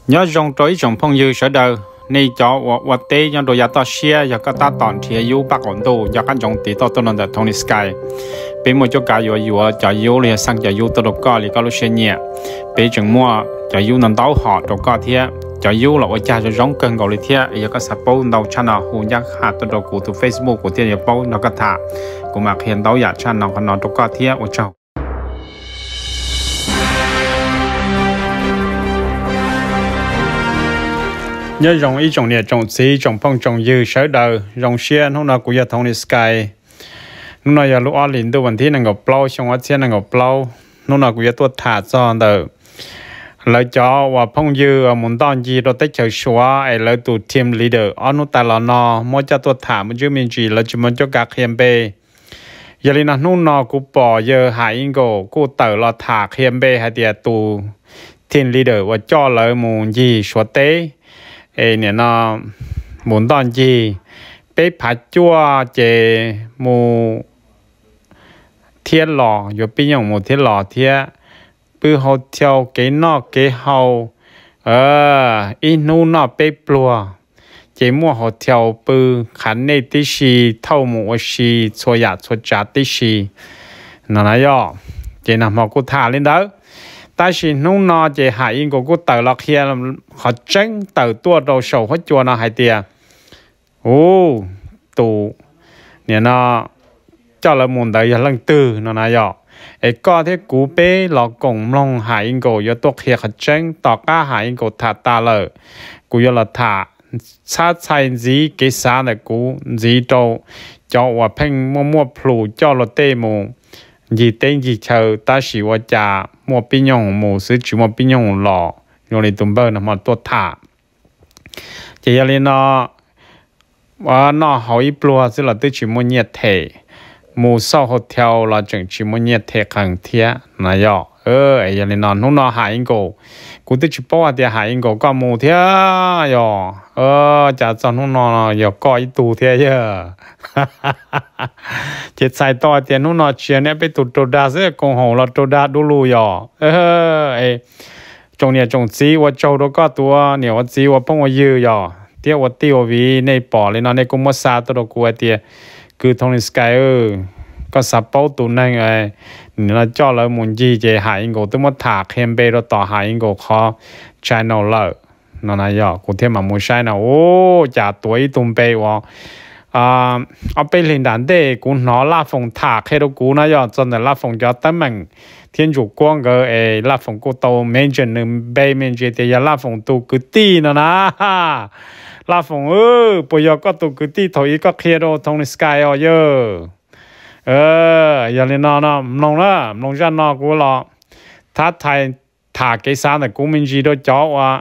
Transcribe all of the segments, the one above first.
nhớ trong tối trong phong dư sở đời này cho vật tế cho đồ giá to xe và các ta toàn thì yêu bác ổn đồ và các trong tí to là Tony Sky bên một chỗ cả yêu cho yêu liền sang cho yêu tôi được coi thì có lúc xe nhẹ bên chừng mua cho yêu nằm đau họ được coi thế cho yêu là ở cha cho giống cân gọi lý thế và các sắp bao đầu channel hùng giác hạt tôi được của Facebook của thế và bao nó có thả của mặt hiện đấu giả channel nó được coi thế ở trong nhớ rong ý trồng nhẹ trồng xí trồng phong trồng dư sở đời rong xe nó nào của gia Tony Sky nó nào giờ lúc ở liền tôi vẫn thấy năng ngọc plau trong ở xe năng ngọc plau nó nào của gia tôi thả cho đời lời cho và phong dư ở muốn đón gì đó tới chờ xóa ấy lời tụ team leader ở nó ta là nó mỗi cho tôi thả một chút mình chỉ là chỉ muốn cho các em bê giờ này nó nào của bỏ giờ hải ingo của tờ là thả em bê hay địa tụ team leader và cho lời muốn gì xóa tế ê nè nó muốn đón gì bé phá chua chế mù thiên lò rồi bây giờ một thiên lò thiên bữa hậu theo cái nọ cái hậu in nu nọ bé plua chế mua hậu theo bữa khán này tí xì thâu một xì xua ya xua trả tí xì nó nói yo chế nằm họ cũng thả lên đó ta chỉ nung nó chỉ hải in của cô tờ lọc kia họ tránh tờ tua đầu sầu hết chua nó hải tiền ô tụ nè nó cho là muốn đấy lần tư nó nói rõ ấy có thế cú bé lọ cổng long hải in của yo tốt kia họ tránh tỏ cả hải in của thả ta lợ cú yo là thả sát sai gì cái xa này cú gì đâu cho và phanh mua plu cho là tê mù gì tên gì chờ ta chỉว่าจะmua pin nhung mua sử dụng mua pin nhung lọ rồi thì tụm bơ nó mà tốt thả chỉ là nó và nó hỏi plua sẽ là tôi chỉ mua nhiệt thể mua sau hotel là chỉ mua nhiệt thể cần thiết này yo ấy là nó hại cổ cú tôi chỉ bảo thì hại cổ có mua thế yo chả cho nó yo coi tù thế chứ chết sai to thì nó chuyện này bị tụt đa sẽ còn hồ là tụt đa đủ lùi yo ấy trong này trong xí và châu đó có tua nhiều và xí và phong và dư yo tiếc và tiêu vì này bỏ lên nó này cũng mất xa tôi đâu của thì cứ Tony Sky có sắp bao tụ này ấy nó cho là muốn gì chế hải ingô tôi mất thả khen bê đó tỏ hải ingô khó channel lợ nó này giờ cũng thêm mà muốn sai nào ô chả tuổi tụm bê wa ở bên liên đàn đây cũng nó là phòng thả khen đâu cũng nó giờ chân là phòng cho tấm mình thiên chủ quang cái ấy là phòng cô tàu mention nương bê mention thì là phòng tụ cứ ti nó na là phòng bây giờ có tụ cứ ti thôi có khen đâu Tony Sky ở giờ giờ lên nó nông ra nó của nó thả cái sáng này cũng mình chỉ đó cho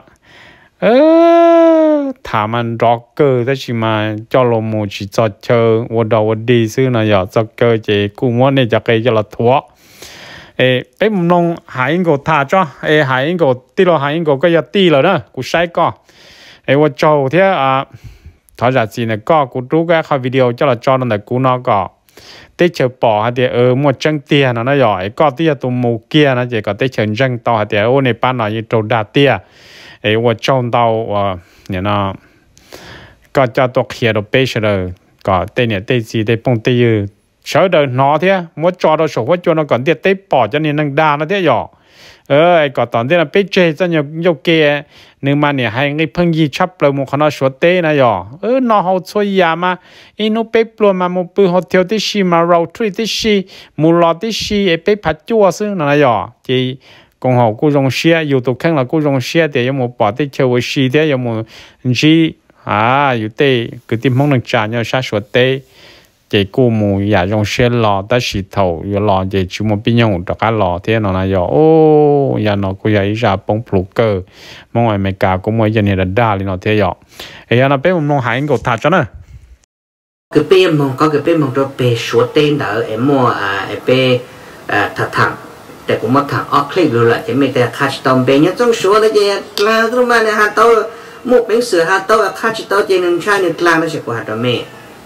thả mình rõ cơ đó chỉ mà cho lo một chỉ cho chơi ở đầu đi xứ này giờ cho cơ chỉ cũng muốn này cho cái cho là thua bé nông hải anh thả cho hải anh tí lo hải anh cái giờ tí rồi đó cũng sai co ở châu thế thả ra gì này co cũng rút cái video cho là cho nó là cũng nó có tết chờ bỏ hạt địa mua trăng tiền nó giỏi có tia tụ mù kia nó chỉ có tết chờ trăng to hạt địa ô này ban nói như trâu đa tia ấy và trong tàu nhà nó có cho tôi kia đồ bê rồi có tên này tên gì tên phong tây như sợ đời nó thế muốn cho nó sổ cho nó còn tết bỏ cho nên năng đa nó thế giỏi có tận thế là bê chơi cho nhiều kia nhưng mà này hay người phong gì chấp lại một con nó số tê này giỏi nó hậu xuôi ya mà nó bê luôn mà một bữa họ theo tí xí mà rau truy tí xí mù lò tí xí bê phát chua xứ nó này giỏi thì còn họ cũng dùng xe dù tụ khăn là cũng dùng xe thì một bỏ tí chơi với xí thế một gì dù tê cứ tìm mong được trả nhau sát số tê chỉ cô mù giả trong xe lò ta xịt thầu giờ lò chỉ chỉ một pin nhung được cái lò thế nó là giờ ô giờ nó cũng vậy ra bông plu cơ mong ngoài mấy cả cũng mấy giờ này là đa lên nó thế giờ ấy nó bé một nông hải ngột thật cho nó cái bé mong có cái bé mong cho bé số tên đó em mua em bé thật thẳngแต่cũng mất thẳng ở clip rồi lại chỉ mấy cái catch tôm bé nhá trong số đó chứ là tôi mà này hạt tàu một miếng sữa hạt tàu catch tàu chỉ nên trai nên làm nó sẽ có hạt tàu mẹ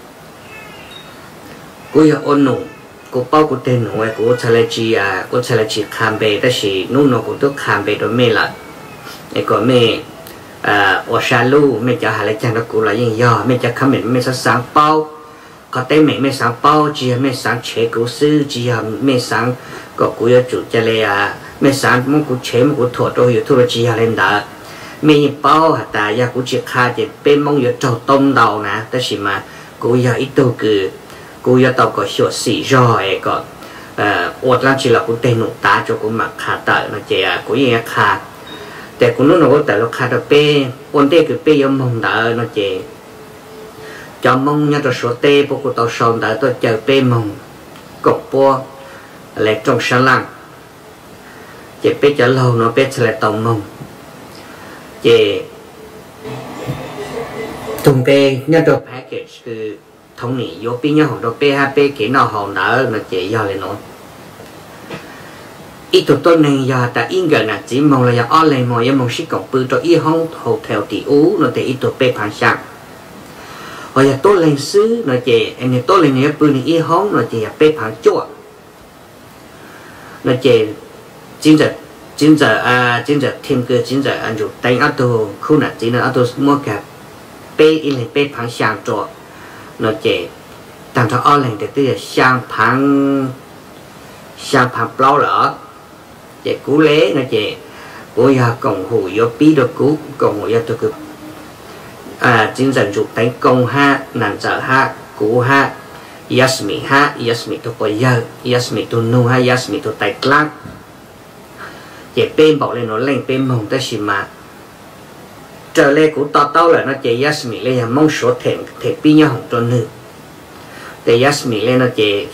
cô giờ ôn nụ cô bao cô tên nụ cô trả lời chị khám bề đó là nụ nó cũng tôi khám bề đó mẹ là ấy có mẹ ở xa lu mình cho hai lấy chàng đó cũ là những do mình cho khám mình sẽ sáng bao có tên mình sáng bao chỉ mình sáng chế cố sư chỉ mình sáng có cú yêu chủ cho nên mình sáng muốn cú chế muốn cú thua đôi yêu thua chỉ lên đó mình bao hạt ta ya cú chỉ khai chỉ bên mong yêu trâu tôm đầu nè đó là mà cú yêu ít tu cứ cú yêu tàu có sửa xỉ rồi có ột làm chỉ là cú tên nụ tá cho cú mặc khá tợ nó chỉ cú yêu kháแต่คุณนู้นเราแต่เราขาดเป้คนเต้คือเป้ยมมด่าเนาะเจจอมมงเนี่ยตัวสวดเต้พวกกูตัวสอนด่าตัวเจอเป้มงกบปัวอะไรจงฉลังเจเป้จะเล่าเนาะเป้เฉลยตองมงเจตรงเป้เนี่ยตัวแพ็กเกจคือทั้งนี้ยกปีเนี่ยของตัวเป้ฮะเป้เขียนเอาหอมด่าเนาะเจยาวเลยเนาะít tuổi này giờ ta in gần là chỉ mong là giờ online mọi em mong sĩ cộng bự cho y hong hotel tỷ ú nó để ít tuổi bê phản sang rồi giờ tôi lên xứ nó chỉ anh này tôi lên này bự này y hong nó chỉ bê phản chua nó chỉ chính giờ thêm cơ chính giờ anh chụp đánh áo đồ khu nào chỉ là áo đồ mua cả bê in này bê phản sang chua nó chỉ tạm thời online để tôi sang phản bao lỡ chị cú lé nó chị của nhà cộng hồ do bí đồ cú cộng hồ do tôi cứ chính dân chụp đánh công ha nàn giờ ha cú ha yasmi tôi có giờ yasmi tôi nu ha yasmi tôi tay lắc chị bên bảo lên nó lên bên mông ta xì mà trở lên cú to tao là nó chị yasmi lên là mong số thèm thèm bí nhau hồng cho nữ để yasmi lên nó chị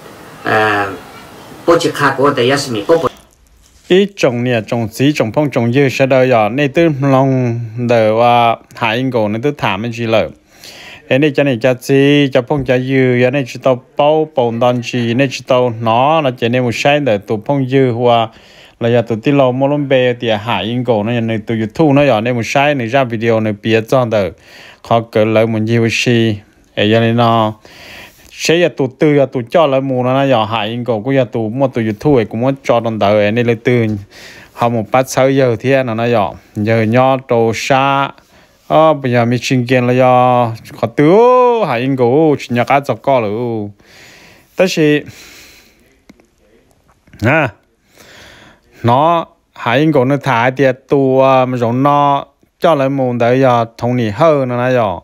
bố chị khác của để yasmi bố ít trồng nè trồng xí trồng phong trồng dưa sẽ đợi giờ nên tôi lòng đợi và hải anh cổ nên tôi thả mấy gì lợi em này cho này cho xí cho phong cho dưa em này chỉ tao bao bồn đòn gì nên chỉ tao nó là chỉ nên một sai đợi tụ phong dưa hoa là giờ tụ tin lâu mua lông bè thì hải anh cổ nó này tụ YouTube nó giờ nên một sai này ra video này bịa cho đợi họ cỡ lợi một gì gì em giờ này nó sẽ giờ tụ tư giờ tụ cho lại mù nó giờ hại anh cổ cũng giờ tụ mua tụ YouTube cũng muốn cho đồng đời này lấy tư họ một bát sáu giờ thì nó giờ nho trâu sa bây giờ mình xin kiến là giờ họ tứ hại anh cổ chỉ nhà cá chọc co rồi tất nhiên nó hại anh cổ nó thả thì tụ mà giống nó cho lại mù đấy giờ thông nhị hơn nó giờ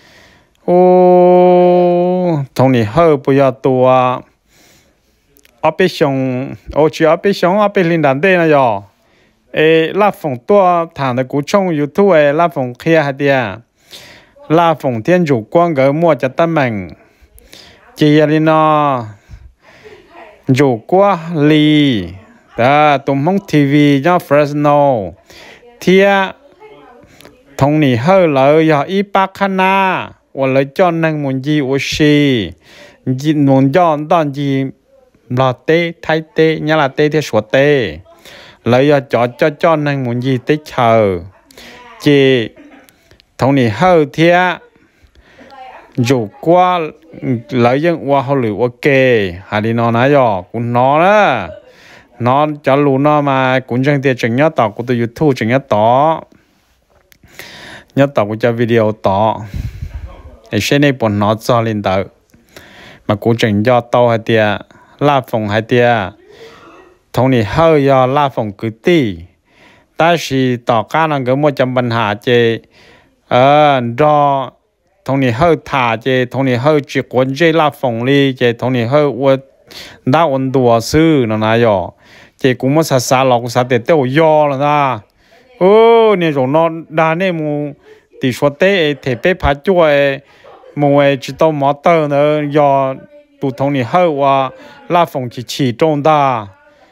thằng này hơi bây giờ tụi operation chỉ operation operation đàn đây này giờ là phòng tua thằng này cũng trong YouTube là phòng kia hạt địa là phòng thiên chủ quan cái mua cho ta mình chỉ là nó chủ qua li đó tụi mong TV cho Fresno thì thằng này hơi lợi giờ Ipakana我来叫那门子我是，你门叫当时老爹太爹，伢老爹的说爹，来要叫那门子得chờ，即同你后天，如果来用我好了我给，还得拿哪样，我拿了，拿叫路拿嘛，观众的整一道，我都 YouTube 整一道，一道我叫 video 道。sẽ này bọn nó cho lên tới mà cũng chỉnh do tàu hay tiệt la phòng hay tiệt thằng này hơi do la phòng cứ tì ta chỉ tỏ ca là cái một trăm bản hạ chế do thằng này hơi thả chế thằng này hơi chỉ cuốn chế la phòng đi chế thằng này hơi uất đã ổn đùa sư nó nói rồi chế cũng mất xa lọc xa để tiêu do là ra này rồi nó đa này mu tỷ số tế thể bế phá chuỗi mùa chỉ tao mót tơ nữa do tụ thông này hơi qua la phòng chỉ trong ta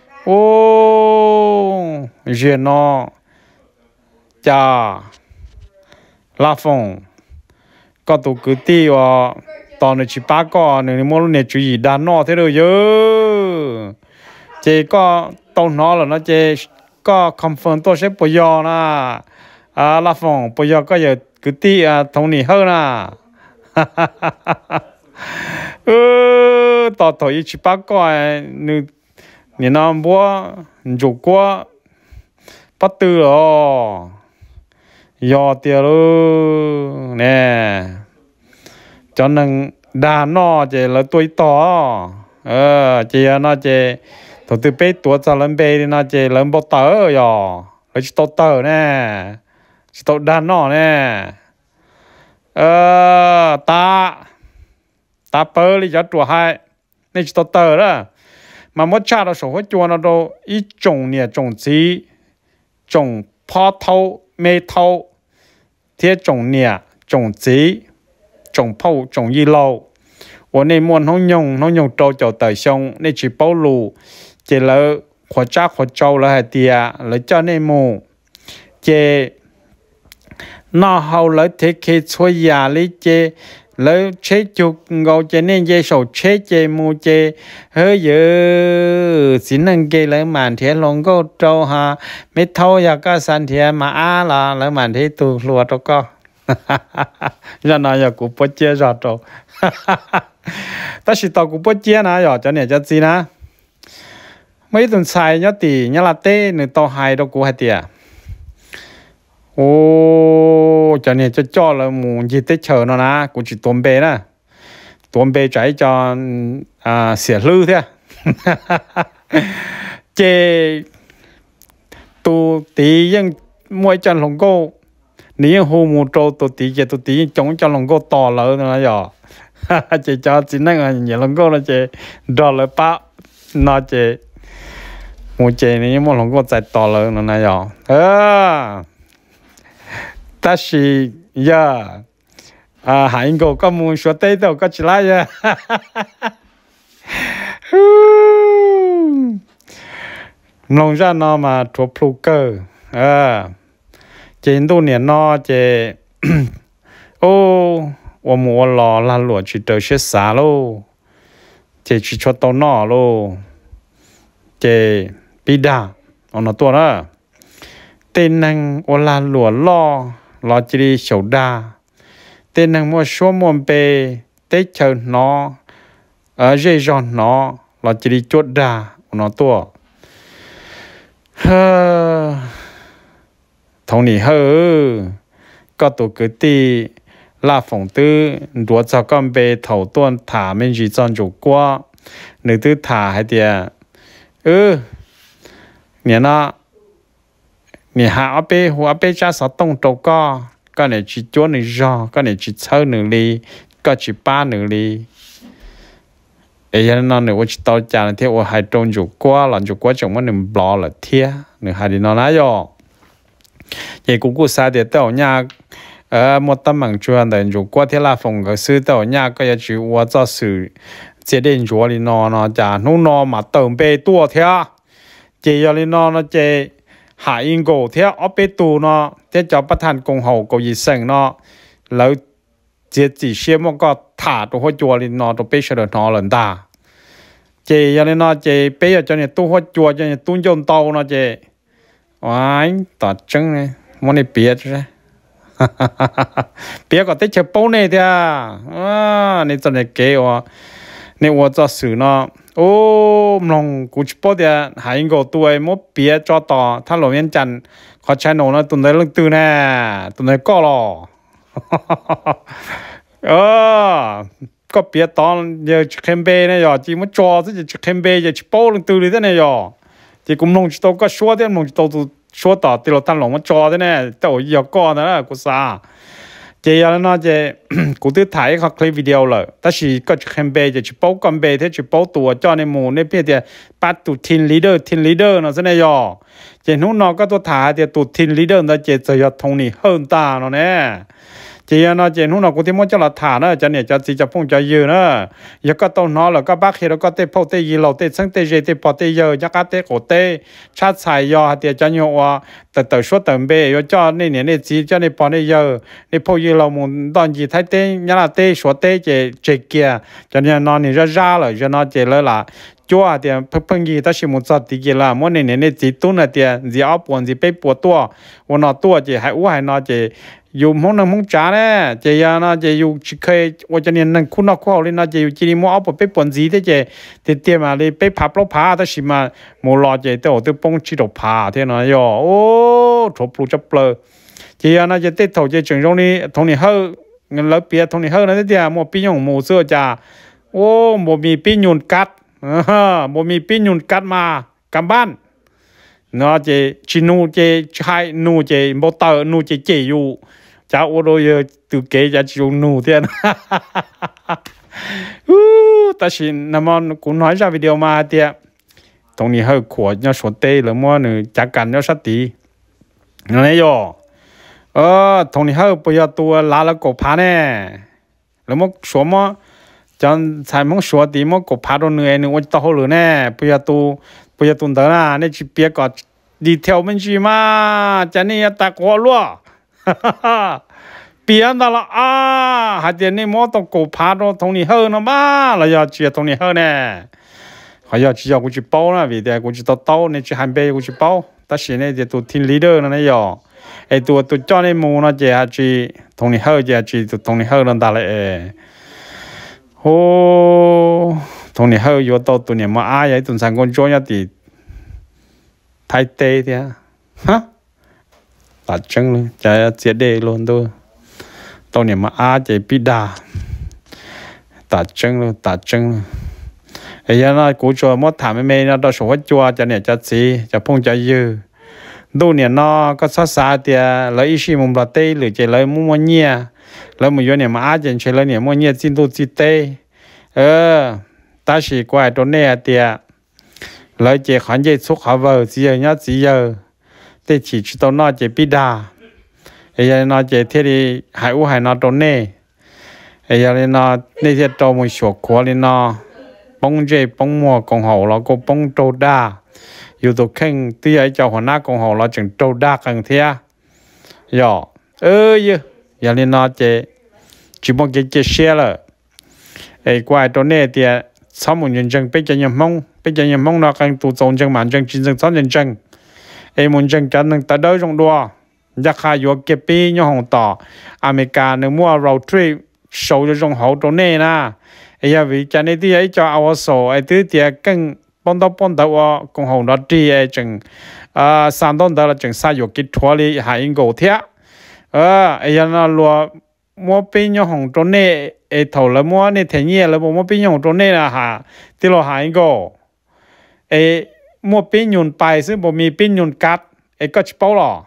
giờ nó cha la phòng có tụ cứ ti và tao này chỉ ba con này mua này chú ý đàn nó thế rồi chứ chỉ có tao nó là nó chỉ có confirm tôi sẽ bây giờ na la phòng bây giờ có giờ cứ ti thông này hơn na tao thôi chỉ ba con nè nó mua chủ qua bắt tư rồi do tiêu luôn nè cho nên đà nó chỉ là tuổi to chỉ nó chỉ thôi từ bé tuổi cho lên bé thì nó chỉ lên bao tớ rồi lấy chỉ tớ nè chỉ tớ đà nó nè ta bơ đi cho chùa hai nên chỉ tớ đó mà mất cha nó số hết chùa nó đâu ít trồng nè trồng gì trồng phá thâu mê thâu thiết trồng nè trồng gì trồng phâu trồng gì lâu 我那么农用周就对象，你去保路，这了或者或周了还啲啊，你叫那么，这那后来睇佢出呀，你这了切就我这呢这手切这么这，哎哟，只能给了满天龙个周哈，没偷呀个三天嘛啊啦，了满天都落咗个，哈哈哈哈，人那也顾不接着周，哈哈哈。 ta chỉ tao cũng bớt chia nè, cho nên cho gì nè, mấy tuần xài nhớ tì nhớ là tê nữa tao hai đâu cũng hai tiệt, ô cho nên cho là muốn gì tết chờ nó nè, cũng chỉ tuần bê trái cho xỉa lư thế, chê tu tí nhưng mỗi chân lồng cô, nếu hồ mù trâu tu tí chống cho lồng cô to lớn nữa rồi. Chị cho chị nói là nhiều lần cô là chị đòi lại bác nó chị một chị này một lần cô chạy to lớn nó này rồi ta chỉ giờ hai người có muốn số tây đâu có chỉ lại giờ nông ra nó mà thuộc plu cơ chị tu niệm nó chị ô 我摸了那落去都是啥喽？这去做到哪喽？这比达，我那多了。tên năng我拉落lo lo chỉ đi sầu đa tên năng mua số mồm bê tết chờ nó ở dây giòn nó lo chỉ đi chốt đa nó to thằng này hơ có tổ cứ ti là phòng tư đua cho con bê thầu tuôn thả mình chỉ chọn chủ qua nữ tư thả hay tiệt nè nó nè hạ bê hoa bê cha sáu tông trâu co cái này chỉ chúa nữ do cái này chỉ chơi nữ ly cái chỉ ba nữ ly ấy cho nên nữ chỉ tao trả là theo hai trông chủ qua là chủ qua chồng mà nữ bỏ là thiệt nữ hai đi nó nói rồi vậy cũng sao để tao nhà một tấm bằng chuyện để chủ qua thế là phòng cái sư tao nhà cái gì我做事决定做哩nó chả nó mà tầm bê tua thế chỉ cho哩nó chỉ hạ yên cổ thế ở bê tu nó thế cho bắt thành công hậu có gì sinh nó lỡ chỉ xem một cái thả đồ hoa chùa哩nó đồ bê sợ nó lần ta chỉ cho哩nó chỉ bê cho nên tu hoa chùa cho nên tu chôn tàu nó chỉ anh tao chân này muốn đi biết chứ biết có tết chơi bố này thế này cho này kế à này 我做事呢lòng cũng chỉ bảo để hai người tuổi mới biết cho tao他老年人เขาใช้หนูนะตุนได้ลงตื่นแน่ตุนได้ก็หรอก็เปียตอนเดี๋ยวจะเข้มเบเนี่ยย่อจีมันจ่อซะจะเข้มเบจะชิโป้ลงตื่นเลยเนี่ยย่อจีกุมลงจิโตก็ชัวร์เดี๋ยวลงจิโตชัวร์ต่อตีเราตั้งหลงมันจ่อเนี่ยแต่ว่าอย่าก้อนนะกูซาเจียแล้วนะเจกูตื้อถ่ายเขาคลิปวิดีโอเลยแต่สิก็จะเข้มเบจะชิโป้กันเบที่ชิโป้ตัวจ่อในหมู่ในเพียงแต่ปัดตุทีมลีดเดอร์นะซะเนี่ยย่อเจนู้นนอก็ตัวถ่ายแต่ตุทีมลีดเดอร์นะเจจะยอดทงนี่เฮิร์นตาเนาะเนี่ยchỉ nó chỉ lúc nào cũng thấy muốn cho là thả nữa cho nên cho chỉ cho phong cho dư nữa giờ có tao nó là có bác khi nó có tê phong tê gì lâu tê sáng tê gì tê bỏ tê giờ chắc cả tê cổ tê chát xài giờ thì cho nhiều à từ số tầm bê rồi cho nên này chỉ cho nên bỏ này giờ nên phong gì lâu muốn đòn gì thấy tê nhá là tê số tê chỉ kia cho nên nó này ra rồi cho nó chỉ là chúa thì phân gì ta chỉ một giờ thì kia là mỗi này chỉ tu là thì gì áo quần gì bé bùa tua quần nọ tua chỉ hay uống hay nọ chỉ dùng món năng món chả nè chỉ nó chỉ dùng chỉ khơiว่าจะเนี่ยนั่งคุณนอกข้อเลยนะchỉ chỉ đi mua áo quần bé quần gì thế chỉ thì tiền mà đi bé phá bao phá ta chỉ mà mua lọ chỉ tôi tôi bông chỉ đồ phá thế nó yo ô chụp lu chụp lơ chỉ nó chỉ tết thầu chỉ trường trong đi thằng này hơi người lớn bia thằng này hơi nó thế thì mua pin nhung mua sữa chả ô mua mì pin nhung cắt mua mì pin nhung cắt mà cầm ban nó chỉ nu chỉ hai nu chỉ một tờ nu chỉอยู่cháu ô đôi từ kế ra chịu nu thế ta chỉ nằm on cũng nói ra video mà thì tông này hơi khổ nhau số tê là mua nữa chắc cần nhau sát tí nó này rồi tông này hơi bây giờ tôi lá là cổ phá nè là mua số mua chọn xài món số tí mua cổ phá đồ nữa nữa tao rồi nè bây giờ tôi đó là nên chỉ biết có đi theo bên gì mà cho nên ta có luôn biến đó là hạt tiền này mua tao cổ phá đồ thằng này hơn nó ba là giờ chỉ thằng này hơn nè hay giờ chỉ cũng chỉ bao nè vì thế cũng chỉ tao nên chỉ hành bê cũng chỉ bao ta chỉ này thì tôi team leader nó này giờ tôi cho nên mua nó chỉ thằng này hơn chỉ thằng này hơn nó ta lại ô thằng này hơn vô tao này mà ai vậy tuần sáng con cho nhau thì thay tê thế hả tạt chân luôn chạy chết đề luôn thôi tao này mà chạy bị đà tạt chân luôn ấy giờ nó cố cho mất thảm mê nó đo số hết chua cho này cho gì cho phong cho dư đôi này nó có sát xa thì lấy ý chí mông là tê lười chạy lấy mua nhia lấy một này mà chạy lấy này mua nhia xin tôi chỉ tê ta chỉ qua chỗ này thì lấy chạy khoản chạy xuất khẩu vào chỉ giờ thì chỉ tao nó chạy bị đà ấy giờ nó chạy thế thì hay nó chỗ này ấy giờ nó này thì tao một số khó thì nó bông dây bông mùa còn hậu nó có bông trâu đa dù tôi khen tuy ấy cho họ nát còn hậu nó chẳng trâu đa cần thế giờ giờ nên nó chỉ một cái xe là ấy qua chỗ này thì sau một nhân dân bây giờ nhà mông nó cần tụ tập dân mạng dân chính dân sáu nhân dân ấy muốn dân cho nên ta đỡ trong đua giá khai vô cái pi nhau hồng tỏ America nếu mua road trip sầu cho trong hậu chỗ này nè ấy giờ vì cho nên thì ấy cho ao sổ ấy thứ thì cần bọn tàu cùng hậu nó đi ấy chừng sản đông đó là chừng sai vô cái thua đi hải ingô thế ấy giờ nó lùa mua pin nhau hồng chỗ này ấy thầu là mua này thế nhẹ là mua pin nhau chỗ này là hà thì lo hải ingô ấy mua pin nhún bàiซึ่งบ่มี pin nhún cắt ấyก็จะเป้าหรอ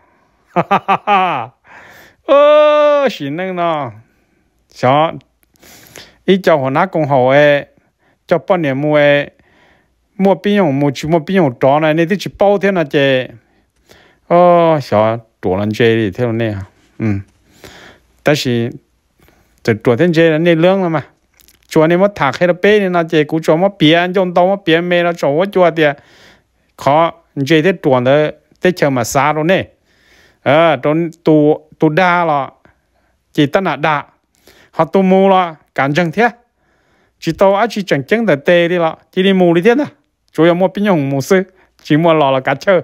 สินั่นเนาะชออีเจ้าหัวหน้ากองหอเจ้าป้อนเนี่ยมัวปิ้งมัวชิมัวปิ้งจอนะนี่ที่จะเป้าเท่านั้นเจชอตัวนั้นเจดิเท่านั้นเนี่ยแต่สิจะตัวเท่าเจนั้นในเรื่องละมาจวนนี่มันถักให้เราเป้เนี่ยนะเจกูจวนมันเปลี่ยนจนโตมันเปลี่ยนเมย์เราจวนว่าจวนเดียขอเจที่ตัวนั้นที่เชื่อมาซาตรงนี้ตรงตัวด่าละจีตันด่าhọ tu mù là cản chân thế chỉ tao chỉ chẳng chân để tê đi là chỉ đi mù đi thế nè chủ yếu mua pin nhung mù sư chỉ mua lò là cá chơi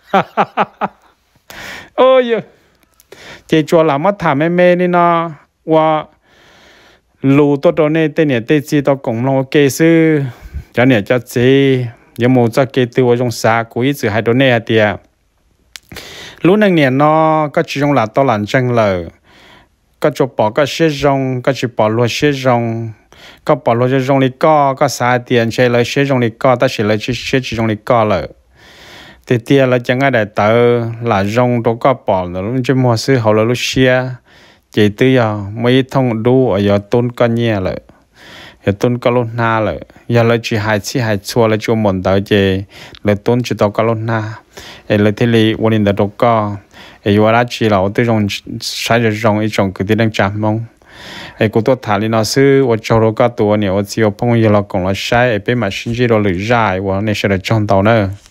ôi chỉ cho làm mất thảm mê đi nó và lù tôi này tên này tên gì tao cũng lo kê sư cho này cho gì giờ mua cho kê từ ở trong xã của ý hai đồ này thì lúc này nó có chỉ trong là tao làm chân lời có cho bỏ có xe rong có chỉ bỏ luôn xe rong có bỏ luôn xe rong đi có xả tiền chơi lấy xe rong đi ta chỉ lấy xe chỉ rong đi rồi thì tiền là chẳng ai để tờ là rong đó có bỏ là lúc chơi mua sư hậu là lúc xe chỉ từ giờ mấy thông đu ở giờ tôn con nhẹ lại giờ tôn con luôn na lại giờ là chỉ hai xua là cho một tờ chỉ là tôn chỉ tao con luôn na là thế liวันนี้đó có ấy vừa đã chỉ là tôi dùng sai rồi dùng ấy dùng cái tiếng chạm mông ấy cô tôi thả lên nó sư tôi cho nó cóตัวเนี่ย我只有朋友了讲了sai ấy bên mà sinh chỉ rồi lười dài 我那是来撞到呢